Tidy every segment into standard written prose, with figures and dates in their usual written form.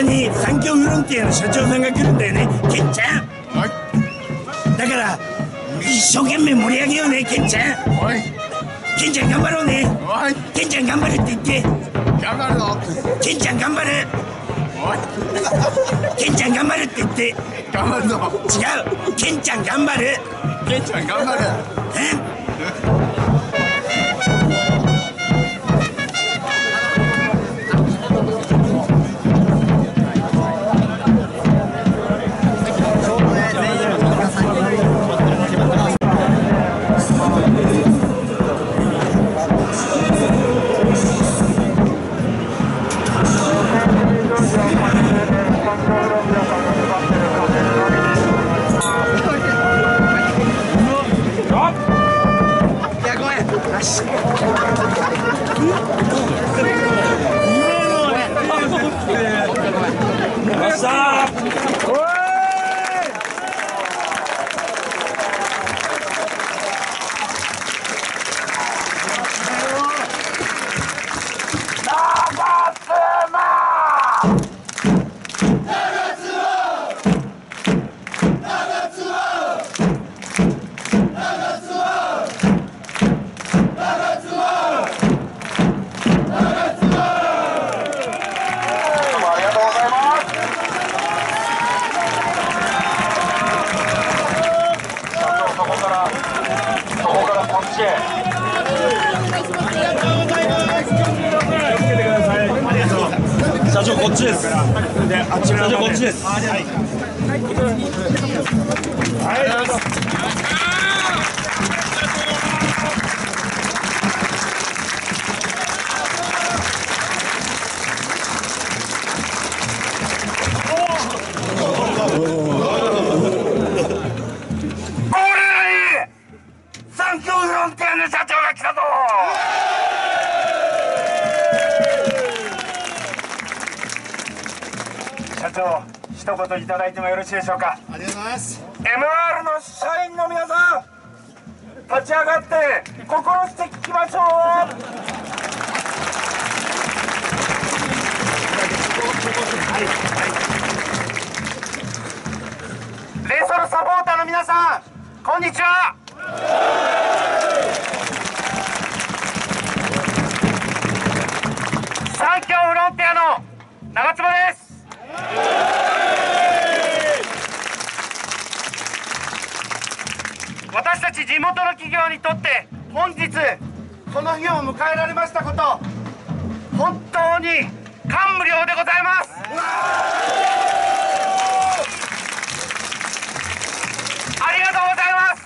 に三協フロンティアの社長さんが来るんだよね、ケンちゃん。だから一生懸命盛り上げようね、ケンちゃん。ケンちゃん頑張ろうね。ケンちゃん頑張るって言って。 頑張るぞ。 ケンちゃん頑張る。ケンちゃん頑張るって言って。 頑張るぞ。 違う、ケンちゃん頑張る。 ケンちゃん頑張る。 社長こっちです。社長こっちです。はい三協フロンティアの社長が来たぞ。社長、一言いただいてもよろしいでしょうか。 ありがとうございます。 MR の社員の皆さん、立ち上がって心して聞きましょう。レイソルサポーターの皆さん、こんにちは。三協フロンティアの長坪です。私たち地元の企業にとって本日この日を迎えられましたこと、本当に感無量でございます。ありがとうございます。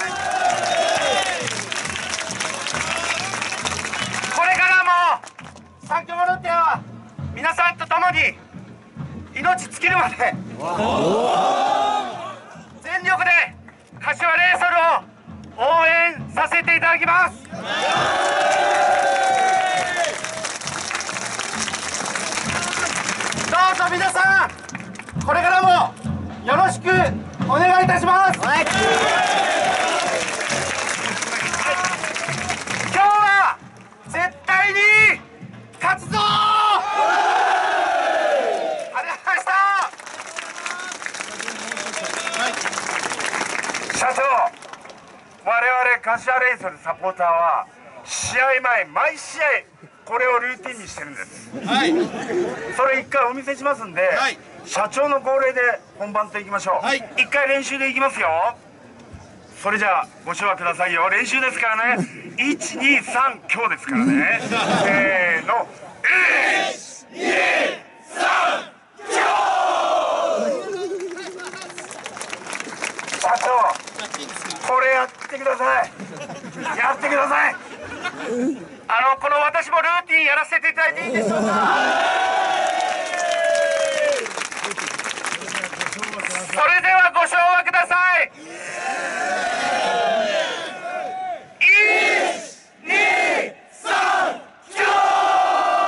これからも三協ボランティアは皆さんと共に命尽きるまで全力で柏レイソルを応援させていただきます。どうぞ皆さん、これからもよろしくお願いいたします。今日は絶対に勝つぞ。社長、我々柏レイソルサポーターは試合前毎試合これをルーティンにしてるんです。それ一回お見せしますんで、社長の号令で本番といきましょう。一回練習でいきますよ。それじゃあご唱和くださいよ。練習ですからね。1、2、3、今日ですからね。せーの、1、2、3、社長、これやってください。やってください。この私もルーティンやらせていただいていいでしょうか。それではご唱和ください。1、2、3、今日。